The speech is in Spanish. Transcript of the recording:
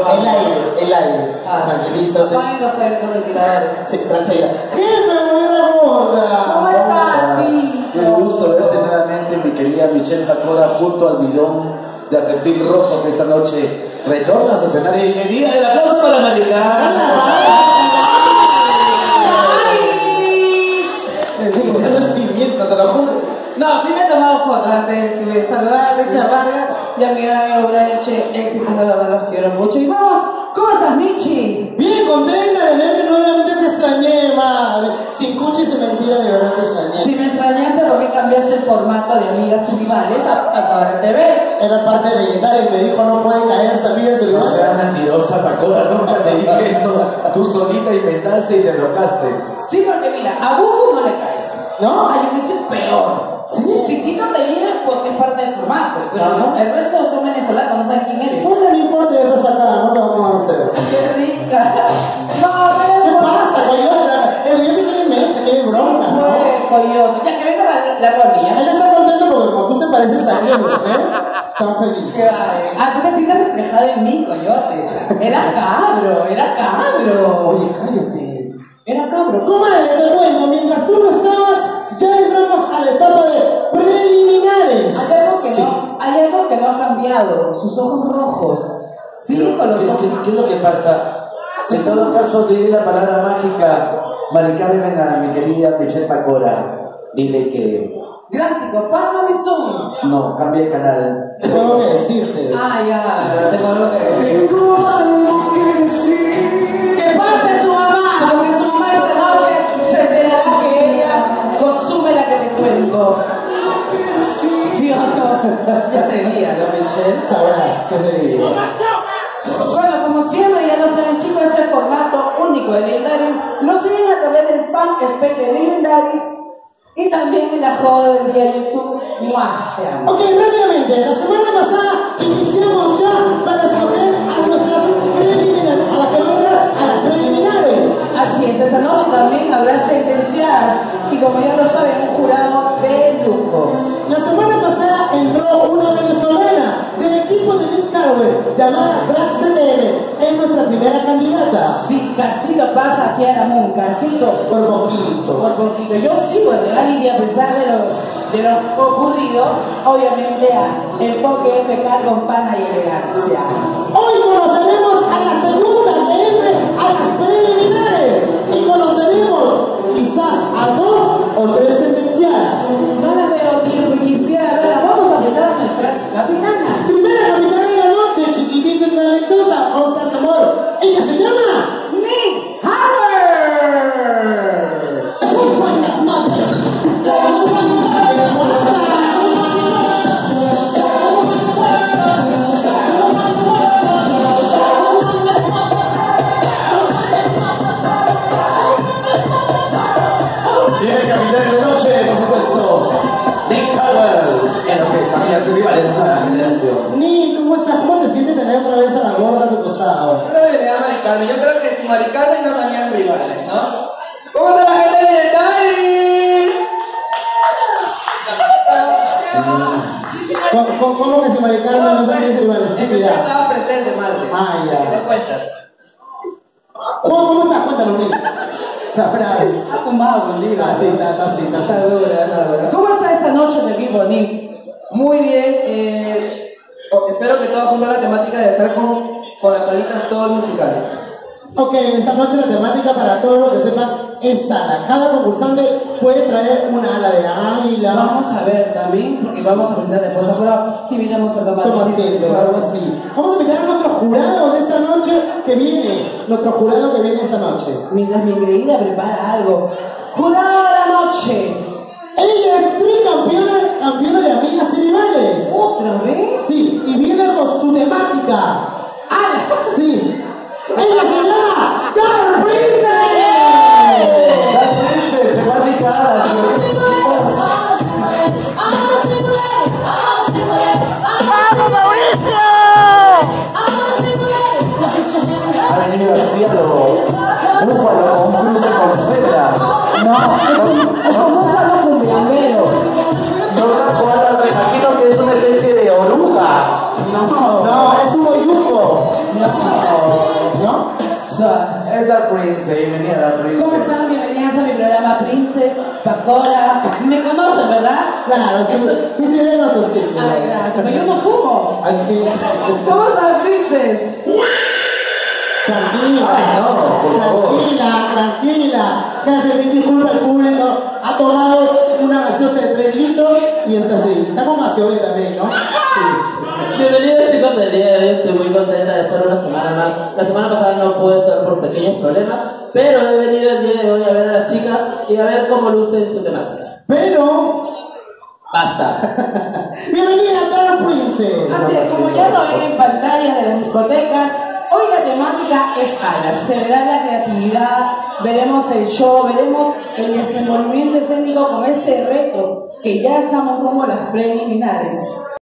El aire. Tranquilízate. Ay, los ventiladores. Sí, tranquila. ¡Jefe, buena gorda! ¿Cómo estás, Nico? Qué gusto verte nuevamente, mi querida Michelle Pacora, junto al bidón de acetil rojo que esta noche retorna a su escenario. Bienvenida, el aplauso para Maricana. Te lo juro. No, sí me he tomado fotos antes de saludar a Richard Vargas y a mi gran amigo Brian Che, éxitos, de verdad los quiero mucho. Y vamos, ¿cómo estás, Michi? Bien contenta de verte nuevamente, te extrañé, madre. Sin cuchis y mentira, de verdad te extrañé. Si me extrañaste, ¿por qué cambiaste el formato de Amigas y Rivales a Padre TV? Era parte de Legendaria y me dijo no pueden caerse amigas y No rivales. seas mentirosa, Pacora, nunca te dije eso. Tú solita inventaste y te locaste. Sí, porque mira, a Bubu no le caes. ¿No? A Yunice peor. ¿Sí? Si Tito te llega porque es parte del formato, pero no, el resto son venezolanos, no saben quién eres. Bueno, no importa, ya estás acá, no lo vamos a hacer. ¡Qué rica! No, ¿Qué pasa, coyote? El coyote tiene mecha, tiene bronca, ¿no? Coyote, ya que venga la Ronnie. Él está contento porque como tú te pareces a él, Tan feliz. Ah, tú te sientes reflejado en mí, coyote. Era cabro. Oye, cállate. Era cabro. Comadre, te cuento, mientras tú no estabas, ya entramos a la etapa de preliminares. Hay algo que no ha cambiado. Sus ojos rojos. Sí, con los ojos. ¿Qué es lo que pasa? En todo caso, dile la palabra mágica, Mari Carmen, a mi querida Michelle Pacora. Dile que Gráfico, palma de Zoom. no, cambie de canal. Tengo que decirte. Ah, ya, tengo algo que decir. Tengo algo que decir. Que pase su mamá, porque su mamá esta noche se enterará que ella consume la que te cuento. ¿Sí o no? Ya sería, ¿no, Michelle? Sabrás qué sería. Bueno, como siempre, ya lo saben, chicos, este formato único de Legendaries lo siguen a través del fan space de Legendaries y también en la joda del día YouTube. ¡Mua! Te amo. Ok, rápidamente, la semana pasada iniciamos ya para escoger a nuestras preliminares, a las preliminares. Así es, esta noche también habrá sentenciadas y como ya lo saben, un jurado de lujo. La semana pasada entró una venezolana del equipo de Miss Carwell llamada Drax CTM. Es nuestra primera candidata. Sí, casito pasa aquí a la Moon, casito. Por poquito. Por poquito. Yo sigo en realidad y a pesar de lo ocurrido, obviamente a Enfoque FK con pana y elegancia. Hoy conoceremos a la segunda que entre a las preliminares y conoceremos quizás a 2 o 3 sentenciadas. No la veo tiempo y quisiera verla. Vamos a presentar a nuestras capitanas. Primera capitana de la noche, chiquitita y talentosa, ¿cómo estás, amor? Ella se llama Nick Howard. Viene el capitán de noche, por supuesto, Nick Howard, en lo que es Amigas y Rivales, una generación. Nick, ¿cómo estás? ¿Cómo te sientes tener otra vez a la gorda a tu costado? Pero le da Mari Carmen. Yo creo que si Mari Carmen no salían rivales, ¿no? ¿Cómo está la gente de Legendaries? ¿Cómo que si Mari Carmen no sabía rivales? Es que yo estaba presente, madre. Ah, ya. ¿Qué te cuentas? ¿Cómo estás? Cuéntanos, Nick. Sabrás. Ha fumado conmigo. Está dura. ¿Cómo está esta noche tu equipo, Nick? Muy bien. Espero que todos cumplan la temática de estar con las salitas todo musical. Ok, esta noche la temática, para todos los que sepan, es ala. Cada concursante puede traer una ala de águila. Vamos a ver también, porque vamos a presentar después a jurado y vinimos a tomar. Como siempre, algo así. Vamos a invitar a nuestro jurado de esta noche que viene. Nuestro jurado que viene esta noche. Mientras mi querida prepara algo. ¡Jurado de la noche! Ella es campeona de Amigas y Rivales. ¿Otra vez? Sí, y viene con su temática. ¡Ala! Sí. Ella se llama Dark Princess. Dark Princess, temática ¡Vamos, Mauricio! ha venido así a lo búfalo con un cruce con cebra. Es como un palo cumbiambero. No la cuadra, me imagino que es una especie de oruga. No, es un oyuco. No. Dark Princess, bienvenida Dark Princess. ¿Cómo están? Bienvenidas a mi programa Princess, Pacora. Me conocen, ¿verdad? Claro, tú sireno tus tipos. Ay, gracias, pero yo no fumo. Aquí. ¿Cómo están, Princess? Tranquila. Ay, no, por favor. Tranquila. Jefe, mil disculpas al público. Ha tomado una gaseosa de 3 litros y está así. Está con gaseosa también, ¿no? Sí. Bienvenidos chicos, el día de hoy estoy muy contenta de estar una semana más. La semana pasada no pude estar por pequeños problemas, pero he venido el día de hoy a ver a las chicas y a ver cómo lucen su temática. Pero. Basta. Bienvenida a Dark Princess. Así es, como ya lo ven en pantallas de las discotecas, hoy la temática es alas. Se verá la creatividad, veremos el show, veremos el desenvolvimiento escénico con este reto que ya estamos como las preliminares.